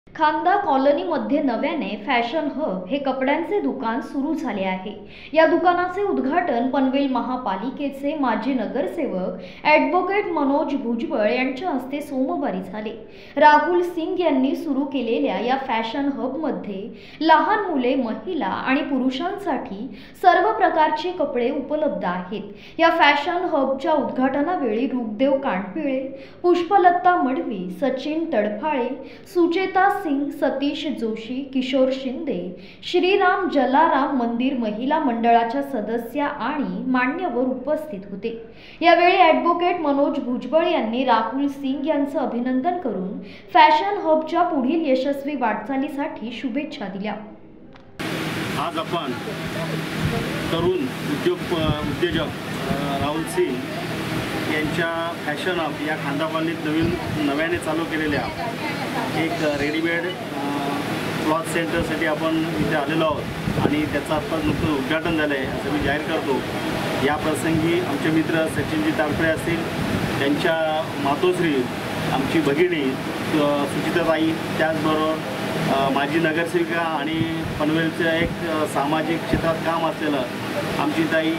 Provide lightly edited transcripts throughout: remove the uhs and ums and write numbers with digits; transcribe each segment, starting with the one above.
खांदा कॉलनीमध्ये नव्याने फॅशन हब हे कपड्यांचे दुकान सुरू झाले आहे। या दुकानाचे उद्घाटन पनवेल महापालिकेचे माजी नगरसेवक ॲडव्होकेट मनोज भुजबळ यांच्या हस्ते सोमवारी झाले। राहुल सिंग यांनी सुरू केलेल्या या फॅशन हबमध्ये लहान मुले, महिला आणि पुरुषांसाठी सर्व प्रकारचे कपडे उपलब्ध आहेत। या फॅशन हबच्या उद्घाटनावेळी रूपदेव कानपिळे, पुष्पलता मडवी, सचिन तडफाळे, सुचेता सिंग, सतीश जोशी, किशोर शिंदे, श्रीराम जलाराम मंदिर महिला मंडळाच्या सदस्या आणि मान्यवर उपस्थित होते। यावेळी ॲडव्होकेट मनोज भुजबळ यांनी राहुल सिंग यांचं अभिनंदन करून फॅशन हबच्या पुढील यशस्वी वाटचालीसाठी शुभेच्छा दिल्या। आज आपण तरुण उद्योजक राहुल सिंग यांच्या फॅशन हब या खांदा कॉलनीत नव्याने चालू केलेल्या एक रेडीमेड क्लॉथ सेंटरसाठी आपण इथे आलेलो आहोत आणि त्याचं आता नुकतं उद्घाटन झालं आहे असं मी जाहीर करतो। या प्रसंगी आमचे मित्र सचिनजी तारफळे असतील, त्यांच्या मातोश्री आमची भगिनी सुचिताताई, त्याचबरोबर माजी नगरसेविका आणि पनवेलचं एक सामाजिक क्षेत्रात काम असलेलं आमची ताई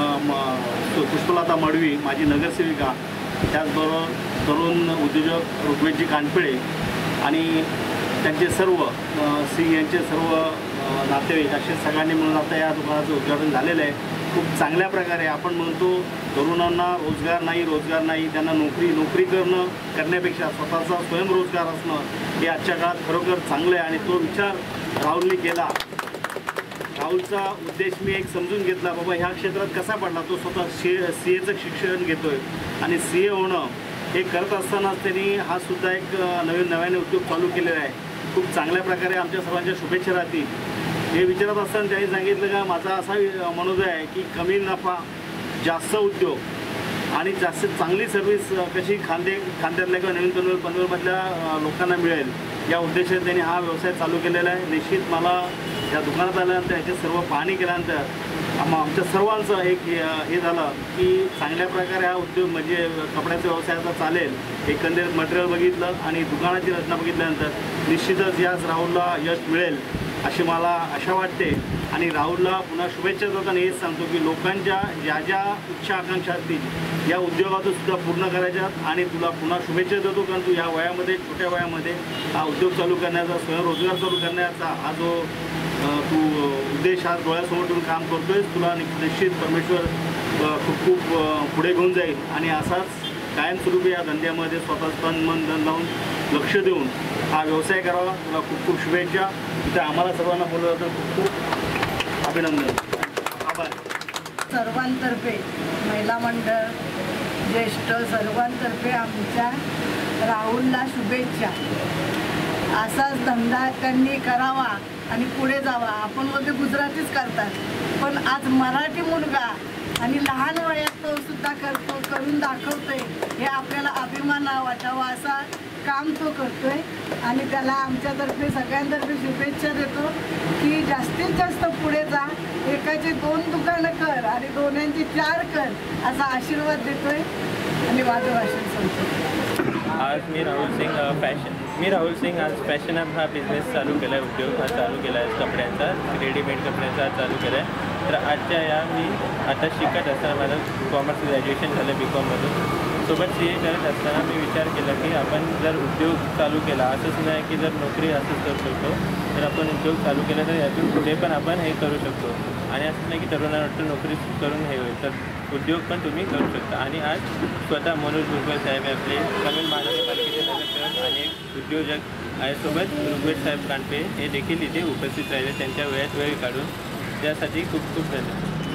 पुष्पलता मडवी, माजी नगरसेविका, त्याचबरोबर तरुण उद्योजक ऋग्वेदजी कानपिळे आणि त्यांचे सर्व सिंग यांचे सर्व नातेवाईक असे सगळ्यांनी मिळून आता या दुकानाचं उद्घाटन झालेलं आहे। खूप चांगल्या प्रकारे आपण म्हणतो तरुणांना रोजगार नाही, त्यांना नोकरी करण्यापेक्षा स्वतःचा स्वयंरोजगार असणं हे आजच्या काळात खरोखर चांगलं आहे आणि तो विचार राहुलने केला। राहुलचा उद्देश मी एक समजून घेतला, बाबा ह्या क्षेत्रात कसा पडला, तो स्वतः CAचं शिक्षण घेतोय आणि CA होणं हे करत असतानाच त्यांनी हा सुद्धा एक नव्याने उद्योग चालू केलेला आहे। खूप चांगल्या प्रकारे आमच्या सर्वांच्या शुभेच्छा राहतील। हे विचारत असताना त्यांनी सांगितलं का माझा असा मनोदय आहे की कमी नफा, जास्त उद्योग आणि जास्त चांगली सर्व्हिस कशी खांद्यातल्या किंवा नवीन पनवेलमधल्या लोकांना मिळेल या उद्देशाने त्यांनी हा व्यवसाय चालू केलेला आहे। निश्चित मला या दुकानात आल्यानंतर याची सर्व पाहणी केल्यानंतर आमच्या सर्वांचं एक हे झालं की चांगल्या प्रकारे हा उद्योग म्हणजे कपड्याचा व्यवसाय आता चालेल। एकंदरीत मटेरियल बघितलं आणि दुकानाची रचना बघितल्यानंतर निश्चितच याच राहुलला यश मिळेल अशी मला आशा वाटते आणि राहुलला पुन्हा शुभेच्छा देताना हेच सांगतो की लोकांच्या ज्या इच्छा आकांक्षा असतील या उद्योगातून सुद्धा पूर्ण करायच्यात आणि तुला पुन्हा शुभेच्छा देतो, कारण तू या वयामध्ये, छोट्या वयामध्ये हा उद्योग चालू करण्याचा, स्वयंरोजगार चालू करण्याचा हा जो तू उद्देश आज डोळ्यासमोर ठेवून काम करतोयस, तुला निश्चित परमेश्वर खूप पुढे घेऊन जाईल आणि असाच कायमस्वरूपी या धंद्यामध्ये स्वतः तन मन धन लावून लक्ष देऊन हा व्यवसाय करावा। तुला खूप शुभेच्छा। इथे आम्हाला सर्वांना बोलवलं तर खूप अभिनंदन, आभार। सर्वांतर्फे महिला मंडळ, ज्येष्ठ सर्वांतर्फे आमच्या राहुलला शुभेच्छा। असाच धंदा त्यांनी करावा आणि पुढे जावा। आपण मध्ये गुजरातीच करतात, पण आज मराठी मुलगा आणि लहान वयात तो सुद्धा करून दाखवतोय, हे आपल्याला अभिमान वाटावा असा काम तो करतोय आणि त्याला आमच्यातर्फे सगळ्यांतर्फे शुभेच्छा देतो की जास्तीत जास्त पुढे जा, एकाचे 2 दुकानं कर आणि दोन्यांची 4 कर असा आशीर्वाद देतोय आणि माझं भाषण संपतो। आज मी राहुल सिंग आज फॅशन हब हा बिझनेस चालू केला आहे, उद्योग हा चालू केला आहे कपड्यांचा, रेडीमेड कपड्यांचा चालू केला आहे। तर आजच्या मी आता शिकत असताना माझं कॉमर्स ग्रॅज्युएशन झालं BCOMमधून, सोबत CA करत असताना मी विचार केला की आपण जर उद्योग चालू केला, असंच नाही की जर नोकरी असंच करू शकतो, तर आपण उद्योग चालू केला तर यातून पुढे पण आपण हे करू शकतो आणि असं नाही की तरुणांना वाटतं नोकरी करून हे होईल, तर उद्योग पण तुम्ही करू शकता। आणि आज स्वतः मनोज भुजबळ साहेब आपले पनवेल महानगरपालिकेचे नगरसेवक आणि एक उद्योजक आहे, सोबत ऋग्वेद साहेब कानपे हे देखील इथे उपस्थित राहिले, त्यांच्या वेळात वेळ काढून त्यासाठी खूप धन्यवाद।